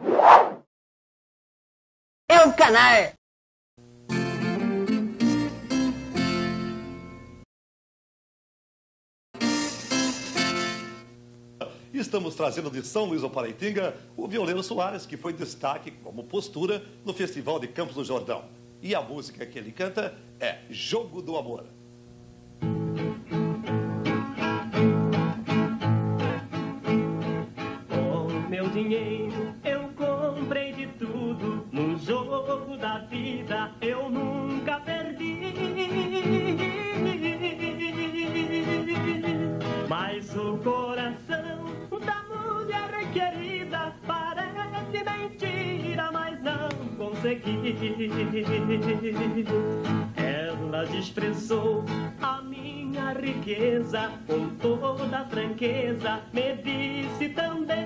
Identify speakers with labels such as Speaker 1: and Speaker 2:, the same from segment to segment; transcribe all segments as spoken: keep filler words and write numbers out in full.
Speaker 1: É um canal.
Speaker 2: Estamos trazendo de São Luís ao Paraitinga o violeiro Soares, que foi destaque como postura no Festival de Campos do Jordão. E a música que ele canta é Jogo do Amor.
Speaker 3: Com meu dinheiro eu comprei de tudo, no jogo da vida eu nunca perdi. Mas o coração da mulher querida parece mentira, mas não consegui. Ela desprezou a minha riqueza com toda franqueza, me disse também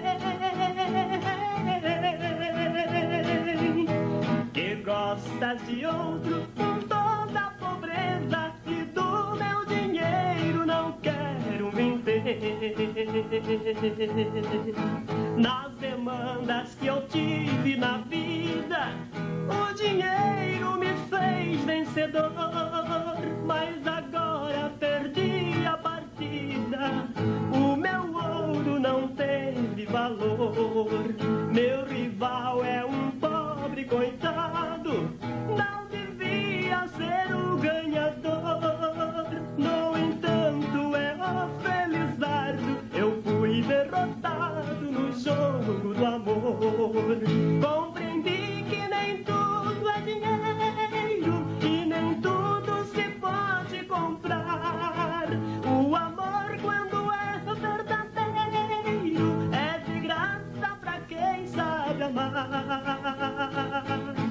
Speaker 3: que gosta de outro com toda a pobreza, e do meu dinheiro não quero vender. Nas demandas que eu tive na vida, o dinheiro me fez vencedor, mas agora perdi a partida, o meu ouro não teve valor. Meu rival é um pobre coitado, não devia ser o ganhador. No entanto é o felizardo, eu fui derrotado no jogo do amor. Compreendi que nem tudo é dinheiro e nem tudo se pode comprar. O amor, quando é verdadeiro, é de graça pra quem sabe amar.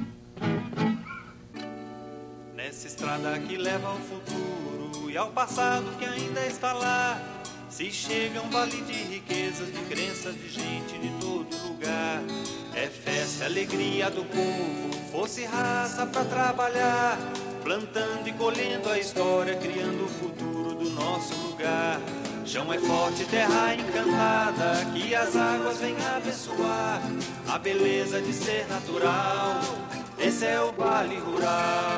Speaker 4: Nessa estrada que leva ao futuro e ao passado que ainda está lá, se chega um vale de riquezas, de crenças, de gente de todo lugar. É festa, alegria do povo, fosse raça pra trabalhar, plantando e colhendo a história, criando o futuro do nosso lugar. Chão é forte, terra encantada, que as águas vêm abençoar a beleza de ser natural. Esse é o Vale Rural.